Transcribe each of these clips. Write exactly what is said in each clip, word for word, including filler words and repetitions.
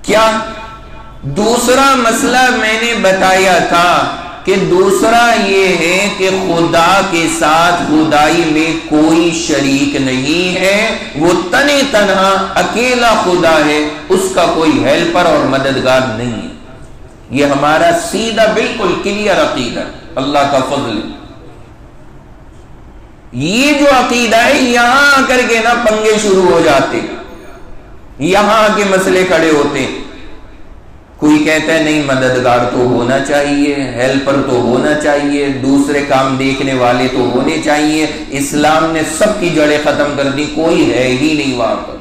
کیا دوسرا مسئلہ میں نے بتایا تھا کہ دوسرا یہ ہے کہ خدا کے ساتھ خدائی میں کوئی شریک نہیں ہے، وہ تنے تنہا اکیلا خدا ہے، اس کا کوئی ہیلپر اور مددگار نہیں ہے۔ یہ ہمارا سیدھا بالکل کلیئر عقیدہ، اللہ کا فضل۔ یہ جو عقیدہ ہے یہاں آ کر کے نا پنگے شروع ہو جاتے، یہاں آ کے مسئلے کھڑے ہوتے ہیں۔ کوئی کہتا ہے نہیں مددگار تو ہونا چاہیے، ہیلپر تو ہونا چاہیے، دوسرے کام دیکھنے والے تو ہونے چاہیے، اسلام نے سب کی جڑیں ختم کر دی، کوئی ہے ہی نہیں وہاں پر۔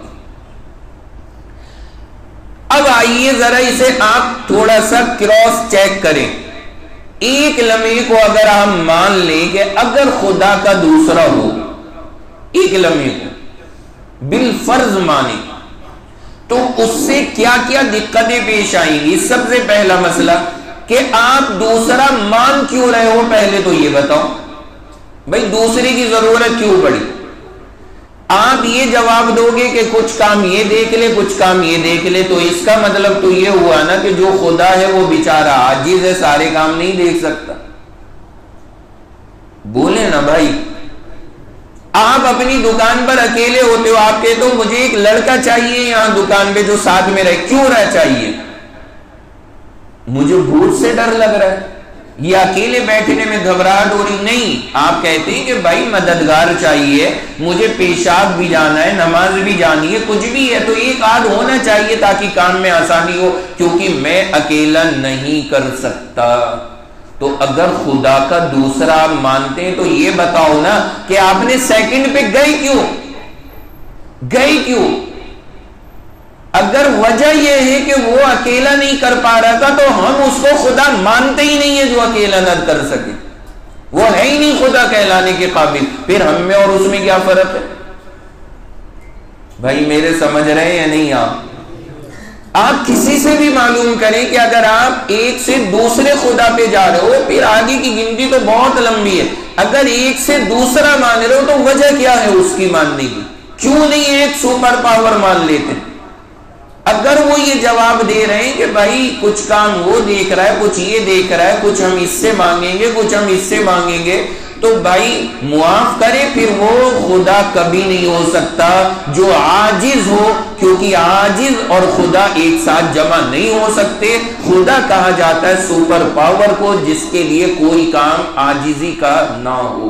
اب آئیے ذرا اسے آپ تھوڑا سا کراس چیک کریں۔ ایک لمحے کو اگر ہم مان لیں کہ اگر خدا کا دوسرا ہو، ایک لمحے کو بالفرض مانیں، تو اس سے کیا کیا دقتیں پیش آئیں گی؟ سب سے پہلا مسئلہ کہ آپ دوسرا مان کیوں رہے ہو، پہلے تو یہ بتاؤ بھائی دوسرے کی ضرورت کیوں پڑی؟ آپ یہ جواب دو گے کہ کچھ کام یہ دیکھ لے کچھ کام یہ دیکھ لے، تو اس کا مطلب تو یہ ہوا نا کہ جو خدا ہے وہ بیچارہ عاجز ہے، سارے کام نہیں دیکھ سکتا۔ بولے نا بھائی، آپ اپنی دکان پر اکیلے ہوتے ہو، آپ کہتے ہو مجھے ایک لڑکا چاہیے یہاں دکان پہ جو ساتھ میں رہے، کیوں رہ چاہیے؟ مجھے بھوت سے ڈر لگ رہا ہے، یہ اکیلے بیٹھنے میں گھبراہٹ ہو رہی نہیں۔ آپ کہتے ہیں کہ بھائی مددگار چاہیے، مجھے پیشاب بھی جانا ہے، نماز بھی جانی ہے، کچھ بھی ہے تو ایک آدھ ہونا چاہیے تاکہ کام میں آسانی ہو، کیونکہ میں اکیلا نہیں کر سکتا۔ تو اگر خدا کا دوسرا آپ مانتے ہیں تو یہ بتاؤ نا کہ آپ نے سیکنڈ پہ گئے کیوں گئے کیوں اگر وجہ یہ ہے کہ وہ اکیلا نہیں کر پا رہا تھا تو ہم اس کو خدا مانتے ہی نہیں ہے جو اکیلا نہ کر سکے، وہ ہے ہی نہیں خدا کہلانے کے قابل، پھر ہم میں اور اس میں کیا فرق ہے؟ بھائی میرے سمجھ رہے ہیں یا نہیں؟ آپ آپ کسی سے بھی معلوم کریں کہ اگر آپ ایک سے دوسرے خدا پہ جا رہے ہو، پھر آگے کی گنتی تو بہت لمبی ہے، اگر ایک سے دوسرا مان رہے ہو تو وجہ کیا ہے اس کی ماننے کی؟ کیوں نہیں ایک سپر پاور مان لیتے؟ اگر وہ یہ جواب دے رہے ہیں کہ بھائی کچھ کام وہ دیکھ رہا ہے، کچھ یہ دیکھ رہا ہے، کچھ ہم اس سے مانگیں گے، کچھ ہم اس سے مانگیں گے، تو بھائی معاف کرے، پھر وہ خدا کبھی نہیں ہو سکتا جو عاجز ہو، کیونکہ عاجز اور خدا ایک ساتھ جمع نہیں ہو سکتے۔ خدا کہا جاتا ہے سپر پاور کو جس کے لیے کوئی کام عاجزی کا نہ ہو۔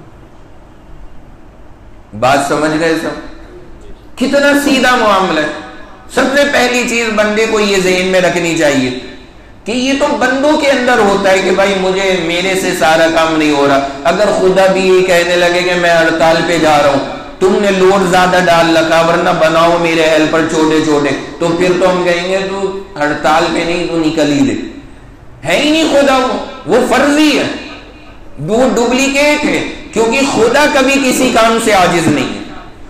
بات سمجھ گئے سب؟ کتنا سیدھا معاملہ ہے۔ سب سے پہلی چیز بندے کو یہ ذہن میں رکھنی چاہیے کہ یہ تو بندوں کے اندر ہوتا ہے کہ بھائی مجھے میرے سے سارا کام نہیں ہو رہا۔ اگر خدا بھی یہ کہنے لگے کہ میں ہڑتال پہ جا رہا ہوں، تم نے لوڈ زیادہ ڈال رکھا ورنہ بناؤ میرے ہیلپر چھوٹے چھوٹے، تو پھر تو ہم کہیں گے تو ہڑتال پہ نہیں تو نکل ہی لے۔ ہے ہی نہیں خدا، وہ وہ فرضی ہے، وہ ڈپلیکیٹ ہے، کیونکہ خدا کبھی کسی کام سے عاجز نہیں ہے۔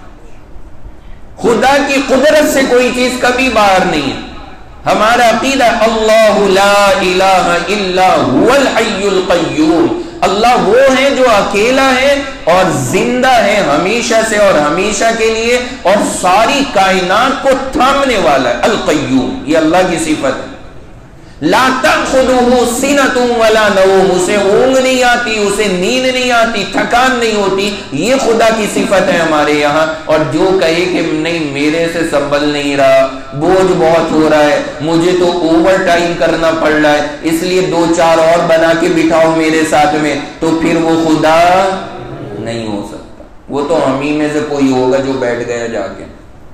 خدا کی قدرت سے کوئی چیز کبھی باہر نہیں ہے۔ ہمارا عقیدہ اللہ لا الہ الا هو الحی القیوم، اللہ وہ ہے جو اکیلا ہے اور زندہ ہے ہمیشہ سے اور ہمیشہ کے لیے، اور ساری کائنات کو تھامنے والا ہے۔ القیوم یہ اللہ کی صفت ہے۔ لا تأخذہ سنۃ ولا نوم، اسے اونگ نہیں آتی، اسے نیند نہیں آتی، تھکان نہیں ہوتی، یہ خدا کی صفت ہے ہمارے یہاں۔ اور جو کہے کہ نہیں میرے سے سنبھل نہیں رہا، بوجھ بہت ہو رہا ہے، مجھے تو اوور ٹائم کرنا پڑ رہا ہے، اس لیے دو چار اور بنا کے بٹھاؤ میرے ساتھ میں، تو پھر وہ خدا نہیں ہو سکتا۔ وہ تو ہم ہی میں سے کوئی ہوگا جو بیٹھ گیا جا کے۔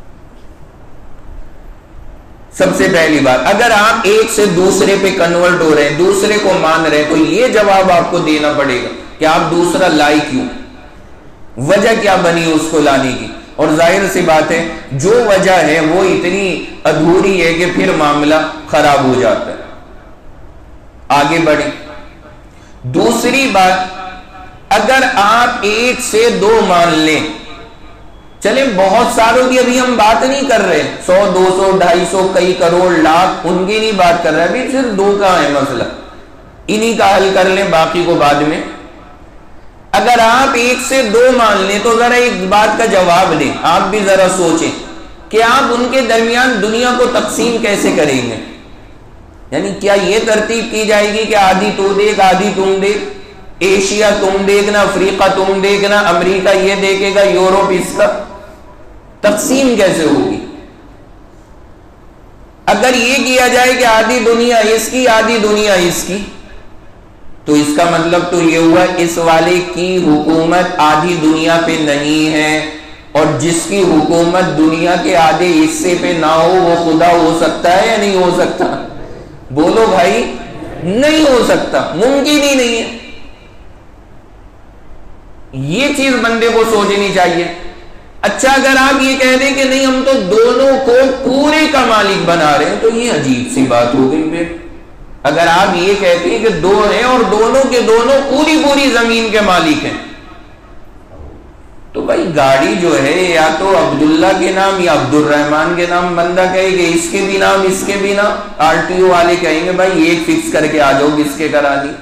سب سے پہلی بات، اگر آپ ایک سے دوسرے پہ کنورٹ ہو رہے ہیں، دوسرے کو مان رہے ہیں، تو یہ جواب آپ کو دینا پڑے گا کہ آپ دوسرا لائے کیوں، وجہ کیا بنی اس کو لانے کی۔ اور ظاہر سی بات ہے جو وجہ ہے وہ اتنی ادھوری ہے کہ پھر معاملہ خراب ہو جاتا ہے۔ آگے بڑھیں۔ دوسری بات، اگر آپ ایک سے دو مان لیں، چلیں بہت ساروں کی ابھی ہم بات نہیں کر رہے، سو دو سو ڈھائی سو کئی کروڑ لاکھ ان کی نہیں بات کر رہے، ابھی صرف دو کا ہے مسئلہ، انہی کا حل کر لیں، باقی کو بعد میں۔ اگر آپ ایک سے دو مان لیں تو ذرا ایک بات کا جواب دیں، آپ بھی ذرا سوچیں کہ آپ ان کے درمیان دنیا کو تقسیم کیسے کریں گے؟ یعنی کیا یہ ترتیب کی جائے گی کہ آدھی تو دیکھ آدھی تم دیکھ، ایشیا تم دیکھنا، افریقہ تم دیکھنا، امریکہ یہ دیکھے گا، یورپ اس کا؟ تقسیم کیسے ہوگی؟ اگر یہ کیا جائے کہ آدھی دنیا اس کی آدھی دنیا اس کی، تو اس کا مطلب تو یہ ہوا اس والے کی حکومت آدھی دنیا پہ نہیں ہے، اور جس کی حکومت دنیا کے آدھے حصے پہ نہ ہو وہ خدا ہو سکتا ہے یا نہیں ہو سکتا؟ بولو بھائی، نہیں ہو سکتا، ممکن ہی نہیں ہے۔ یہ چیز بندے کو سوچنی چاہیے۔ اچھا اگر آپ یہ کہہ دیں کہ نہیں ہم تو دونوں کو پورے کا مالک بنا رہے ہیں، تو یہ عجیب سی بات ہو گئی پھر۔ اگر آپ یہ کہتے ہیں کہ دو ہیں اور دونوں کے دونوں پوری پوری زمین کے مالک ہیں، تو بھائی گاڑی جو ہے یا تو عبداللہ کے نام یا عبد الرحمان کے نام بندہ کہے کہ اس کے بھی نام اس کے بھی نام، آر ٹی او والے کہیں گے بھائی ایک فکس کر کے آ جاؤ کس کے کرا دی،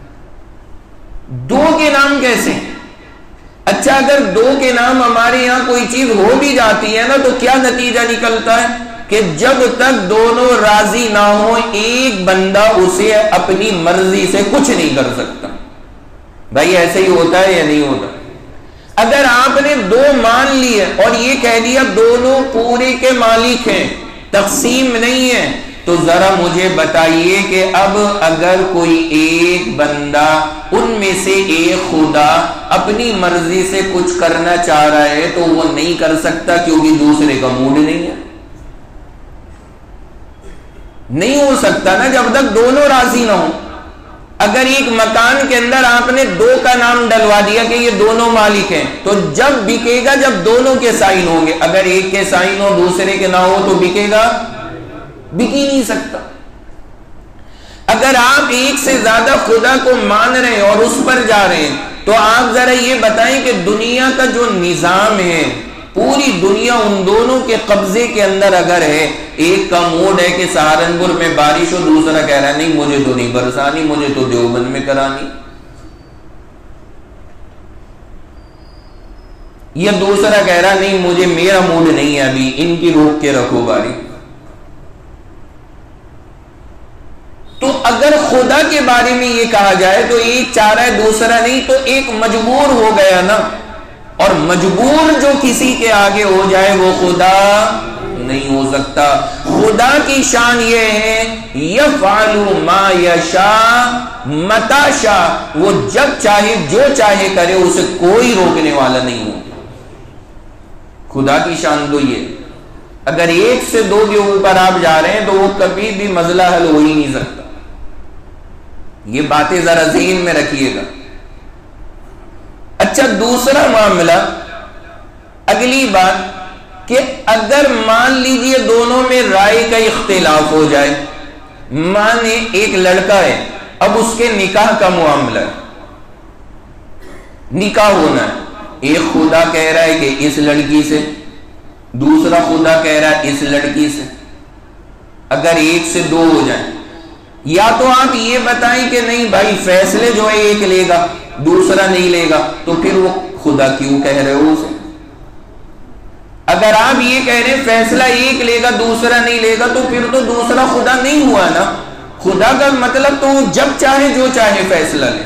دو کے نام کیسے؟ اچھا اگر دو کے نام ہمارے یہاں کوئی چیز ہو بھی جاتی ہے نا تو کیا نتیجہ نکلتا ہے کہ جب تک دونوں راضی نہ ہو ایک بندہ اسے اپنی مرضی سے کچھ نہیں کر سکتا۔ بھائی ایسے ہی ہوتا ہے یا نہیں ہوتا؟ اگر آپ نے دو مان لیے اور یہ کہہ دیا دونوں پورے کے مالک ہیں، تقسیم نہیں ہے، تو ذرا مجھے بتائیے کہ اب اگر کوئی ایک بندہ ان میں سے ایک خدا اپنی مرضی سے کچھ کرنا چاہ رہا ہے تو وہ نہیں کر سکتا کیونکہ دوسرے کا موڈ نہیں ہے؟ نہیں ہو سکتا نا جب تک دونوں راضی نہ ہوں۔ اگر ایک مکان کے اندر آپ نے دو کا نام ڈلوا دیا کہ یہ دونوں مالک ہیں، تو جب بکے گا جب دونوں کے سائن ہوں گے، اگر ایک کے سائن ہو دوسرے کے نہ ہو تو بکے گا؟ بک ہی نہیں سکتا۔ اگر آپ ایک سے زیادہ خدا کو مان رہے ہیں اور اس پر جا رہے ہیں تو آپ ذرا یہ بتائیں کہ دنیا کا جو نظام ہے پوری دنیا ان دونوں کے قبضے کے اندر اگر ہے، ایک کا موڈ ہے کہ سہارنپور میں بارش ہو، دوسرا کہہ رہا ہے نہیں مجھے تو نہیں برسانی، مجھے تو دیوبند میں کرانی، یا دوسرا کہہ رہا نہیں مجھے میرا موڈ نہیں ہے ابھی، ان کی روک کے رکھو باری۔ تو اگر خدا کے بارے میں یہ کہا جائے تو ایک چاہ رہا ہے دوسرا نہیں، تو ایک مجبور ہو گیا نا، اور مجبور جو کسی کے آگے ہو جائے وہ خدا نہیں ہو سکتا۔ خدا کی شان یہ ہے یفعل ما یشاء متی شاء، وہ جب چاہے جو چاہے کرے، اسے کوئی روکنے والا نہیں ہو۔ خدا کی شان تو یہ، اگر ایک سے دو کے اوپر آپ جا رہے ہیں تو وہ کبھی بھی مسئلہ حل ہو ہی نہیں سکتا۔ یہ باتیں ذرا ذہن میں رکھیے گا۔ اچھا دوسرا معاملہ، اگلی بات کہ اگر مان لیجئے دونوں میں رائے کا اختلاف ہو جائے، مانے ایک لڑکا ہے، اب اس کے نکاح کا معاملہ ہے، نکاح ہونا ہے، ایک خدا کہہ رہا ہے کہ اس لڑکی سے، دوسرا خدا کہہ رہا ہے اس لڑکی سے۔ اگر ایک سے دو ہو جائیں، یا تو آپ یہ بتائیں کہ نہیں بھائی فیصلے جو ہے ایک لے گا دوسرا نہیں لے گا، تو پھر وہ خدا کیوں کہہ رہے ہو اسے؟ اگر آپ یہ کہہ رہے ہیں فیصلہ ایک لے گا دوسرا نہیں لے گا، تو پھر تو دوسرا خدا نہیں ہوا نا۔ خدا کا مطلب تو وہ جب چاہے جو چاہے فیصلہ لے۔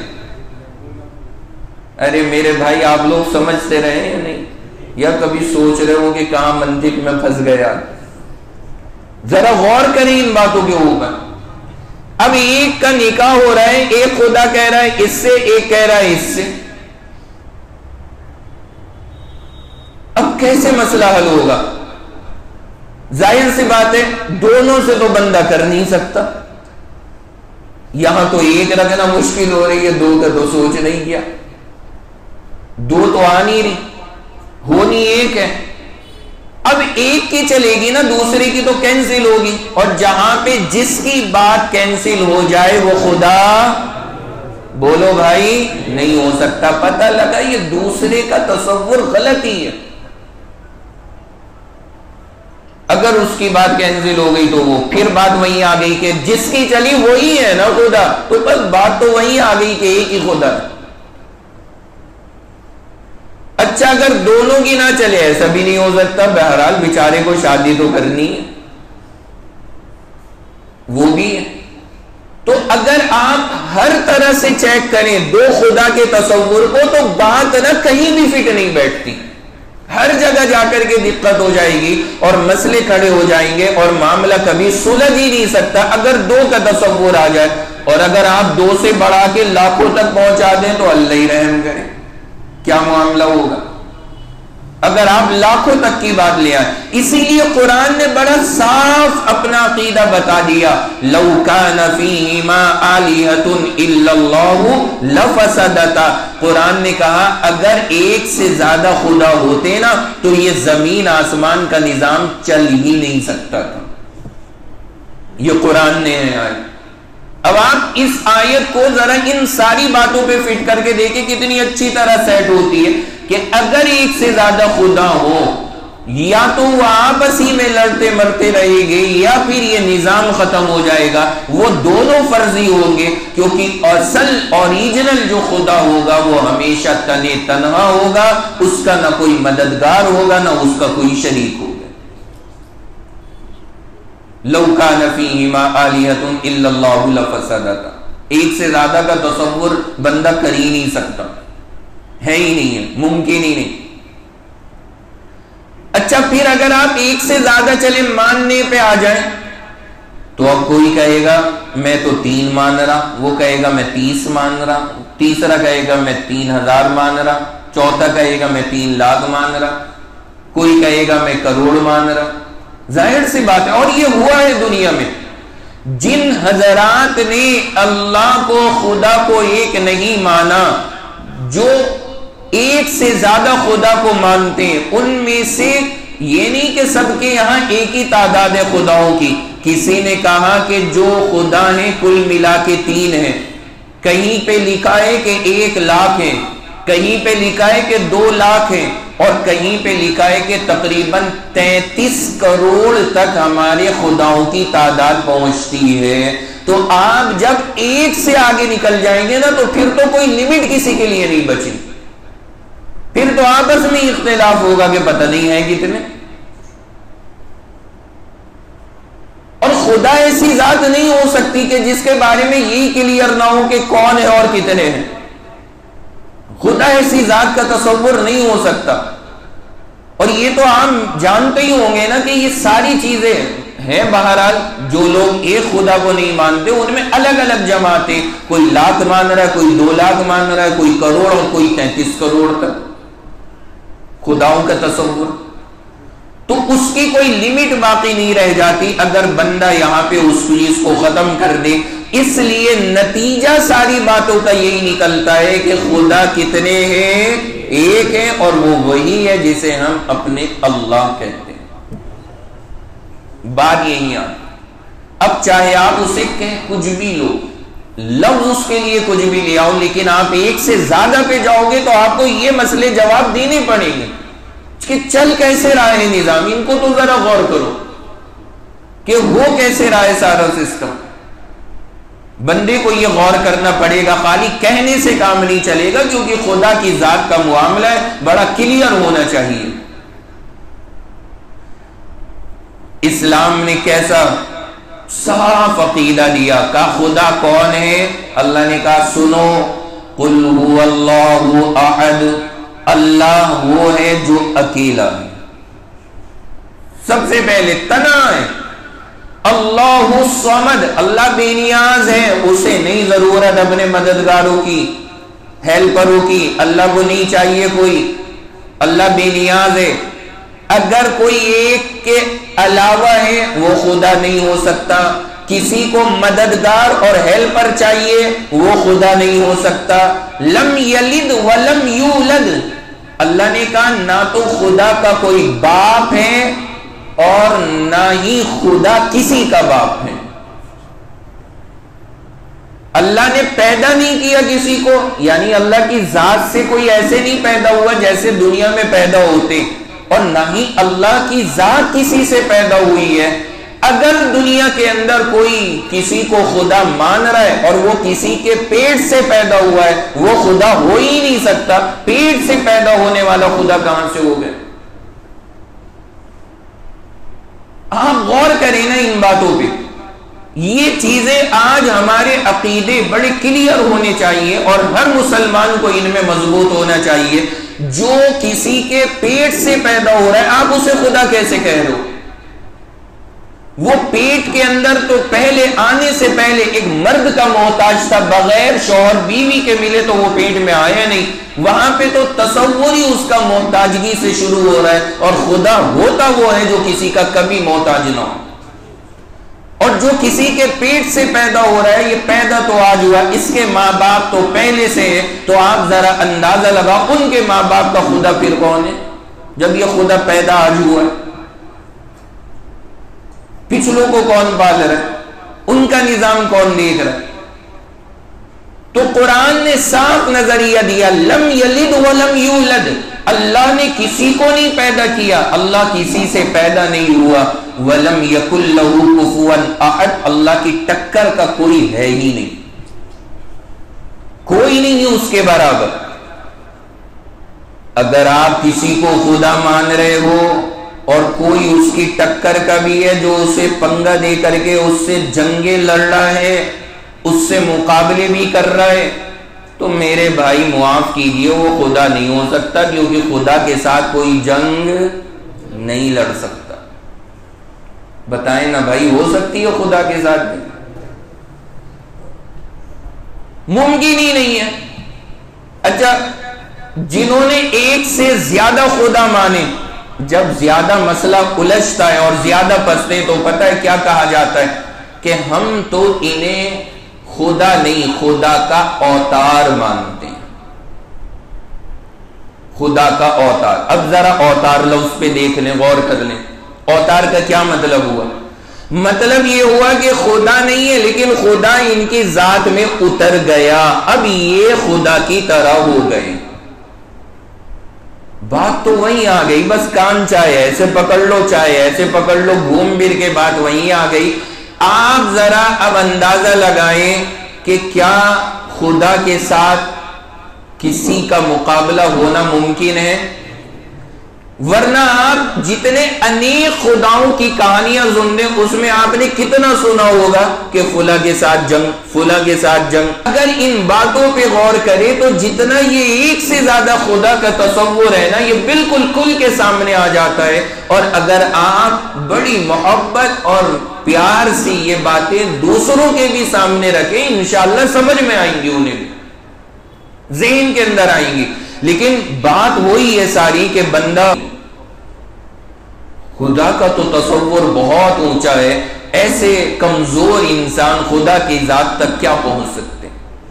ارے میرے بھائی آپ لوگ سمجھتے رہے یا نہیں، یا کبھی سوچ رہے ہو کہ کہاں منطق میں پھنس گیا؟ ذرا غور کریں ان باتوں کے اوپر۔ اب ایک کا نکاح ہو رہا ہے، ایک خدا کہہ رہا ہے اس سے، ایک کہہ رہا ہے اس سے، اب کیسے مسئلہ حل ہوگا؟ ظاہر سی بات ہے دونوں سے تو بندہ کر نہیں سکتا، یہاں تو ایک رکھنا مشکل ہو رہی ہے، دو کا تو سوچ نہیں کیا، دو تو آ نہیں رہی، ہونی ایک ہے۔ اب ایک کی چلے گی نا، دوسرے کی تو کینسل ہوگی، اور جہاں پہ جس کی بات کینسل ہو جائے وہ خدا، بولو بھائی، نہیں ہو سکتا۔ پتہ لگا یہ دوسرے کا تصور غلط ہی ہے۔ اگر اس کی بات کینسل ہو گئی تو وہ پھر بات وہیں آ گئی کہ جس کی چلی وہی ہے نا خدا، تو بس بات تو وہیں آ گئی کہ ایک ہی خدا ہے۔ اچھا اگر دونوں کی نہ چلے ایسا بھی نہیں ہو سکتا، بہرحال بیچارے کو شادی تو کرنی ہے، وہ بھی ہے۔ تو اگر آپ ہر طرح سے چیک کریں دو خدا کے تصور کو تو بات نہ کہیں بھی فٹ نہیں بیٹھتی، ہر جگہ جا کر کے دقت ہو جائے گی اور مسئلے کھڑے ہو جائیں گے اور معاملہ کبھی سلجھ ہی نہیں سکتا اگر دو کا تصور آ جائے۔ اور اگر آپ دو سے بڑھا کے لاکھوں تک پہنچا دیں تو اللہ ہی رحم کرے، کیا معاملہ ہوگا اگر آپ لاکھوں تک کی بات لے آئیں۔ اسی لیے قرآن نے بڑا صاف اپنا عقیدہ بتا دیا، لو کان فیہما آلہۃ الا اللہ لفسدتا۔ قرآن نے کہا اگر ایک سے زیادہ خدا ہوتے نا تو یہ زمین آسمان کا نظام چل ہی نہیں سکتا تھا۔ یہ قرآن نے ہے۔ اب آپ اس آیت کو ذرا ان ساری باتوں پہ فٹ کر کے دیکھیں کتنی اچھی طرح سیٹ ہوتی ہے کہ اگر ایک سے زیادہ خدا ہو یا تو وہ آپس ہی میں لڑتے مرتے رہے گے یا پھر یہ نظام ختم ہو جائے گا، وہ دونوں فرضی ہوں گے، کیونکہ اصل اوریجنل جو خدا ہوگا وہ ہمیشہ تنے تنہا ہوگا، اس کا نہ کوئی مددگار ہوگا نہ اس کا کوئی شریک ہوگا۔ لو کان فیہما آلہۃ الا اللہ لفسدتا، ایک سے زیادہ کا تصور بندہ کر ہی نہیں سکتا، ہے ہی نہیں ہے، ممکن ہی نہیں۔ اچھا پھر اگر آپ ایک سے زیادہ چلے ماننے پہ آ جائیں تو اب کوئی کہے گا میں تو تین مان رہا، وہ کہے گا میں تیس مان رہا، تیسرا کہے گا میں تین ہزار مان رہا، چوتھا کہے گا میں تین لاکھ مان رہا، کوئی کہے گا میں کروڑ مان رہا۔ ظاہر سی بات ہے، اور یہ ہوا ہے دنیا میں۔ جن حضرات نے اللہ کو خدا کو ایک نہیں مانا، جو ایک سے زیادہ خدا کو مانتے ہیں، ان میں سے یہ نہیں کہ سب کے یہاں ایک ہی تعداد ہے خداؤں کی۔ کسی نے کہا کہ جو خدا ہیں کل ملا کے تین ہیں، کہیں پہ لکھا ہے کہ ایک لاکھ ہیں، کہیں پہ لکھا ہے کہ دو لاکھ ہیں، اور کہیں پہ لکھا ہے کہ تقریباً تینتیس کروڑ تک ہمارے خداؤں کی تعداد پہنچتی ہے۔ تو آپ جب ایک سے آگے نکل جائیں گے نا تو پھر تو کوئی لمٹ کسی کے لیے نہیں بچی، پھر تو آپس میں اختلاف ہوگا کہ پتہ نہیں ہے کتنے۔ اور خدا ایسی ذات نہیں ہو سکتی کہ جس کے بارے میں یہی کلیئر نہ ہو کہ کون ہے اور کتنے ہیں۔ خدا ایسی ذات کا تصور نہیں ہو سکتا۔ اور یہ تو آپ جانتے ہی ہوں گے نا کہ یہ ساری چیزیں ہیں، بہرحال جو لوگ ایک خدا کو نہیں مانتے ان میں الگ الگ جماعتیں، کوئی لاکھ مان رہا ہے، کوئی دو لاکھ مان رہا ہے، کوئی کروڑ اور کوئی تینتیس کروڑ تک خداؤں کا تصور۔ تو اس کی کوئی لمٹ باقی نہیں رہ جاتی اگر بندہ یہاں پہ اس چیز کو ختم کر دے۔ اس لیے نتیجہ ساری باتوں کا یہی نکلتا ہے کہ خدا کتنے ہیں؟ ایک ہے، اور وہ وہی ہے جسے ہم اپنے اللہ کہتے ہیں۔ بات یہی آتی۔ اب چاہے آپ اسے کہیں کچھ بھی لو، لفظ اس کے لیے کچھ بھی لے آؤ، لیکن آپ ایک سے زیادہ پہ جاؤ گے تو آپ کو یہ مسئلے جواب دینے پڑیں گے کہ چل کیسے رہا ہے نظام، ان کو تو ذرا غور کرو کہ وہ کیسے رہا ہے سارا سسٹم۔ بندے کو یہ غور کرنا پڑے گا، خالی کہنے سے کام نہیں چلے گا، کیونکہ خدا کی ذات کا معاملہ ہے، بڑا کلیئر ہونا چاہیے۔ اسلام نے کیسا صاف عقیدہ دیا، کہا خدا کون ہے؟ اللہ نے کہا سنو، قل هو اللہ احد، اللہ وہ ہے جو اکیلا ہے، سب سے پہلے تنہا ہے۔ اللہ الصمد، اللہ بے نیاز ہے، اسے نہیں ضرورت اپنے مددگاروں کی، ہیلپروں کی، اللہ کو نہیں چاہیے کوئی، اللہ بے نیاز ہے۔ اگر کوئی ایک کے علاوہ ہے وہ خدا نہیں ہو سکتا، کسی کو مددگار اور ہیلپر چاہیے وہ خدا نہیں ہو سکتا۔ لم یلد ولم یولد، اللہ نے کہا نہ تو خدا کا کوئی باپ ہے اور نہ ہی خدا کسی کا باپ ہے۔ اللہ نے پیدا نہیں کیا کسی کو، یعنی اللہ کی ذات سے کوئی ایسے نہیں پیدا ہوا جیسے دنیا میں پیدا ہوتے، اور نہ ہی اللہ کی ذات کسی سے پیدا ہوئی ہے۔ اگر دنیا کے اندر کوئی کسی کو خدا مان رہا ہے اور وہ کسی کے پیٹ سے پیدا ہوا ہے، وہ خدا ہو ہی نہیں سکتا. پیٹ سے پیدا ہونے والا خدا کہاں سے ہو گیا؟ آپ غور کریں نا ان باتوں پہ. یہ چیزیں آج ہمارے عقیدے بڑے کلیئر ہونے چاہیے اور ہر مسلمان کو ان میں مضبوط ہونا چاہیے. جو کسی کے پیٹ سے پیدا ہو رہا ہے آپ اسے خدا کیسے کہہ رہے ہو؟ وہ پیٹ کے اندر تو پہلے آنے سے پہلے ایک مرد کا محتاج تھا، بغیر شوہر بیوی کے ملے تو وہ پیٹ میں آیا نہیں. وہاں پہ تو تصور ہی اس کا محتاجگی سے شروع ہو رہا ہے، اور خدا ہوتا وہ ہے جو کسی کا کبھی محتاج نہ ہو. اور جو کسی کے پیٹ سے پیدا ہو رہا ہے یہ پیدا تو آج ہوا، اس کے ماں باپ تو پہلے سے ہے. تو آپ ذرا اندازہ لگا ان کے ماں باپ کا خدا پھر کون ہے جب یہ خدا پیدا آج ہوا ہے؟ پچھلوں کو کون پال رہا ہے؟ ان کا نظام کون دیکھ رہا ہے؟ تو قرآن نے صاف نظریہ دیا، لم یلد ولم یولد. اللہ نے کسی کو نہیں پیدا کیا، اللہ کسی سے پیدا نہیں ہوا. ولم یکن لہ کفوا احد، اللہ کی ٹکر کا کوئی ہے ہی نہیں، کوئی نہیں ہے اس کے برابر. اگر آپ کسی کو خدا مان رہے ہو اور کوئی اس کی ٹکر کا بھی ہے جو اسے پنگا دے کر کے اس سے جنگیں لڑ رہا ہے، اس سے مقابلے بھی کر رہا ہے، تو میرے بھائی معاف کیجئے، وہ خدا نہیں ہو سکتا، کیونکہ خدا کے ساتھ کوئی جنگ نہیں لڑ سکتا. بتائیں نا بھائی، ہو سکتی ہے خدا کے ساتھ بھی؟ ممکن ہی نہیں ہے. اچھا، جنہوں نے ایک سے زیادہ خدا مانے، جب زیادہ مسئلہ الجھتا ہے اور زیادہ پستے تو پتہ ہے کیا کہا جاتا ہے کہ ہم تو انہیں خدا نہیں خدا کا اوتار مانتے ہیں. خدا کا اوتار. اب ذرا اوتار لفظ پہ دیکھ لیں، غور کر لیں. اوتار کا کیا مطلب ہوا؟ مطلب یہ ہوا کہ خدا نہیں ہے لیکن خدا ان کی ذات میں اتر گیا، اب یہ خدا کی طرح ہو گئے. بات تو وہیں آ گئی، بس کان چاہے ایسے پکڑ لو چاہے ایسے پکڑ لو، گھوم پھر کے بات وہیں آ گئی. آپ ذرا اب اندازہ لگائیں کہ کیا خدا کے ساتھ کسی کا مقابلہ ہونا ممکن ہے؟ ورنہ آپ جتنے انیک خداؤں کی کہانیاں سنتے اس میں آپ نے کتنا سنا ہوگا کہ فلاں کے ساتھ جنگ، فلاں کے ساتھ جنگ. اگر ان باتوں پہ غور کرے تو جتنا یہ ایک سے زیادہ خدا کا تصور ہے نا، یہ بالکل کل کے سامنے آ جاتا ہے. اور اگر آپ بڑی محبت اور پیار سے یہ باتیں دوسروں کے بھی سامنے رکھیں، انشاءاللہ سمجھ میں آئیں گی، انہیں بھی ذہن کے اندر آئیں گی. لیکن بات وہی ہے ساری کہ بندہ خدا کا تو تصور بہت اونچا ہے، ایسے کمزور انسان خدا کی ذات تک کیا پہنچ سکتے؟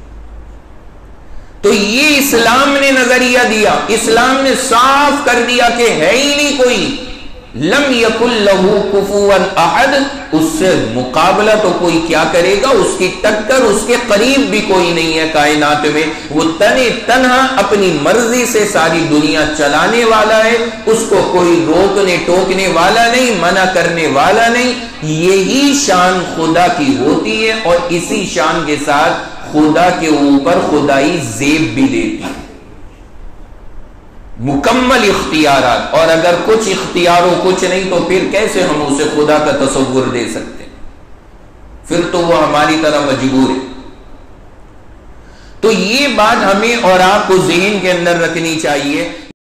تو یہ اسلام نے نظریہ دیا، اسلام نے صاف کر دیا کہ ہے ہی نہیں کوئی. لم یکن لہ کفوا احد، اس سے مقابلہ تو کوئی کیا کرے گا، اس کی ٹکر اس کے قریب بھی کوئی نہیں ہے کائنات میں. وہ تنے تنہا اپنی مرضی سے ساری دنیا چلانے والا ہے، اس کو کوئی روکنے ٹوکنے والا نہیں، منع کرنے والا نہیں. یہی شان خدا کی ہوتی ہے اور اسی شان کے ساتھ خدا کے اوپر خدائی زیب بھی دیتی ہے، مکمل اختیارات. اور اگر کچھ اختیار ہو کچھ نہیں تو پھر کیسے ہم اسے خدا کا تصور دے سکتے؟ پھر تو وہ ہماری طرح مجبور ہے. تو یہ بات ہمیں اور آپ کو ذہن کے اندر رکھنی چاہیے.